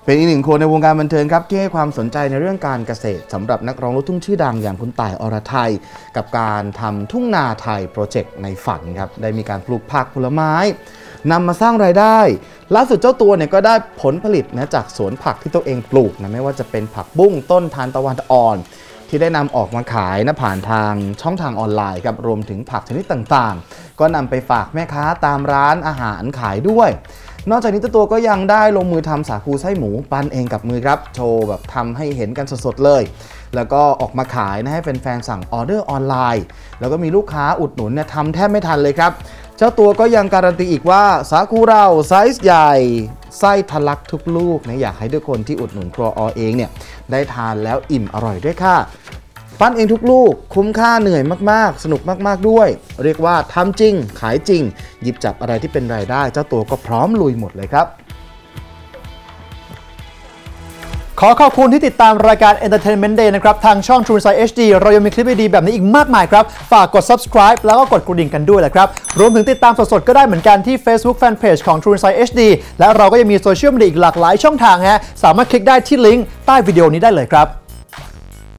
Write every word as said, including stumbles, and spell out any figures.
เป็นอีกหนึ่งคนในวงการบันเทิงครับที่ให้ความสนใจในเรื่องการเกษตรสำหรับนักร้องลูกทุ่งชื่อดังอย่างคุณต่ายอรไทยกับการทำทุ่งนาไทยโปรเจกต์ในฝันครับได้มีการปลูกผักผลไม้นำมาสร้างรายได้ล่าสุดเจ้าตัวเนี่ยก็ได้ผลผลิตนะจากสวนผักที่ตัวเองปลูกนะไม่ว่าจะเป็นผักบุ้งต้นทานตะวันอ่อนที่ได้นำออกมาขายนะผ่านทางช่องทางออนไลน์ครับรวมถึงผักชนิดต่างๆก็นำไปฝากแม่ค้าตามร้านอาหารขายด้วยนอกจากนี้เจ้าตัวก็ยังได้ลงมือทำสาคูไส้หมูปั้นเองกับมือครับโชว์แบบทำให้เห็นกันสดๆเลยแล้วก็ออกมาขายนะให้แฟนๆสั่งออเดอร์ออนไลน์แล้วก็มีลูกค้าอุดหนุนเนี่ยทำแทบไม่ทันเลยครับเจ้าตัวก็ยังการันตีอีกว่าสาคูเราไซส์ใหญ่ไส้ทะลักทุกลูกนะอยากให้ทุกคนที่อุดหนุนครัวอเองเนี่ยได้ทานแล้วอิ่มอร่อยด้วยค่ะปั้นเองทุกลูกคุ้มค่าเหนื่อยมากๆสนุกมากๆด้วยเรียกว่าทำจริงขายจริงหยิบจับอะไรที่เป็นรายได้เจ้าตัวก็พร้อมลุยหมดเลยครับขอขอบคุณที่ติดตามรายการ Entertainment Day นะครับทางช่อง True Insight เอช ดี เรายังมีคลิปดีๆแบบนี้อีกมากมายครับฝากกด Subscribe แล้วก็กดกระดิ่งกันด้วยแหละครับรวมถึงติดตามสดๆก็ได้เหมือนกันที่ Facebook Fanpage ของ True Insight เอช ดี และเราก็ยังมีโซเชียลมีเดียอีกหลากหลายช่องทางฮะสามารถคลิกได้ที่ลิงก์ใต้วิดีโอนี้ได้เลยครับ